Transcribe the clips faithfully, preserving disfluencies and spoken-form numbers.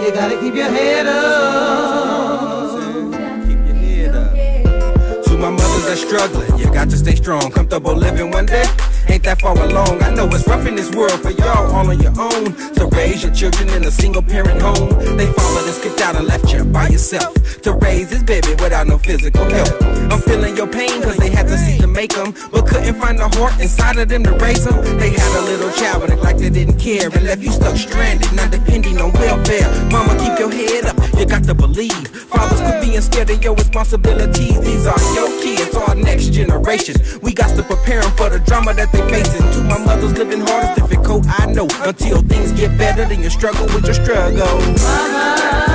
You gotta keep your head up. Keep your head up. To my mothers that struggling, you got to stay strong. Comfortable living one day ain't that far along. I know it's rough in this world for y'all all on your own. To raise your children in a single parent home, they followed and skipped out and left you by yourself to raise this baby without no physical help. I'm feeling your pain cause they had to see to make them, but couldn't find the heart inside of them to raise them. They had a little child but act like they didn't care and left you stuck stranded, not depending on welfare. Mama, keep your head up, you got to believe. Fathers quit being scared of your responsibilities. These are your kids, our next generation. We got to prepare them for the drama that they facing. To my mothers living hard is difficult, I know. Until things get better, then you struggle with your struggle. Mama,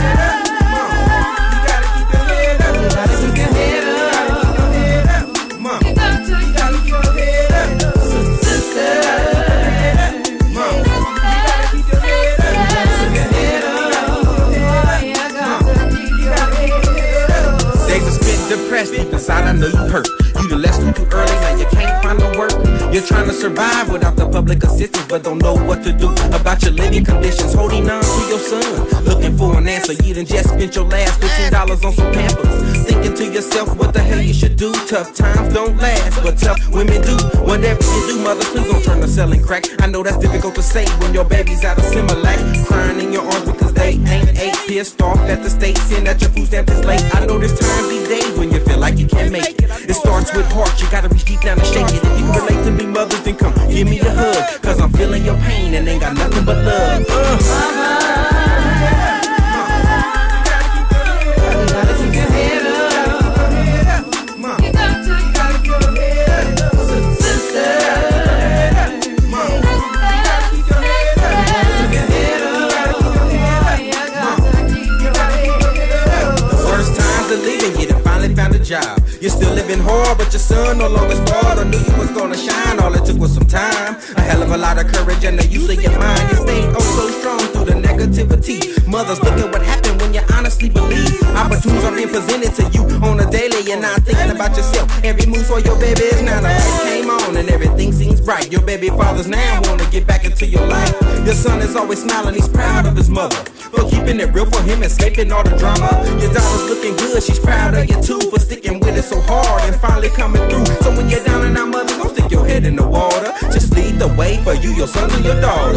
depressed, deep inside I know you hurt. You done left school too early, now you can't find no work. You're trying to survive without the public assistance, but don't know what to do about your living conditions. Holding on to your son, looking for an answer. You done just spent your last fifteen dollars on some Pampers, thinking to yourself what the hell you should do. Tough times don't last, but tough women do. Whatever you do, mothers, please don't turn to selling crack. I know that's difficult to say when your baby's out of Similac, crying in your arms because they ain't ate. Pissed off at the state, saying that your food stamp is late. I know there's times these days when you feel like you can't make it. It starts with heart, you gotta reach deep down and shake it. If you can relate to me, mothers, then come give me a hug, cause I'm feeling your pain and ain't got nothing but love. uh. Mama, found a job. You're still living hard, but your son no longer starred or knew you was gonna shine. All it took was some time, a hell of a lot of courage and the use of your mind. You stayed oh so strong through the negativity. Mothers, look at what happened when you honestly believe. Opportunities are being presented to you on a daily. You're not thinking about yourself. Every move for your baby is now. The lights came on and everything seems bright. Your baby fathers now wanna get back into your life. Your son is always smiling, he's proud of his mother for keeping it real for him, escaping all the drama. Your daughter's looking good, she's proud of you too, for sticking with it so hard and finally coming through. So when you're down and out, mother, don't stick your head in the water. Just lead the way for you, your son, and your daughter.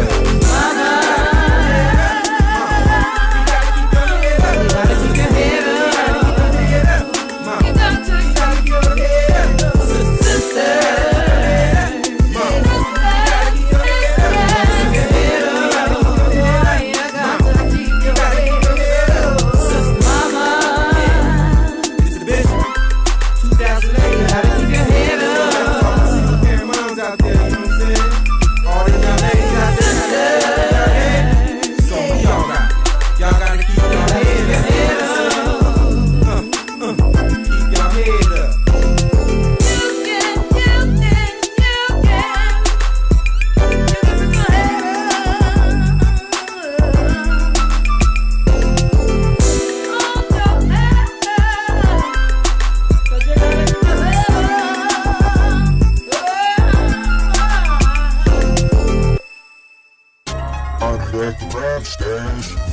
Mama, Rap Stage.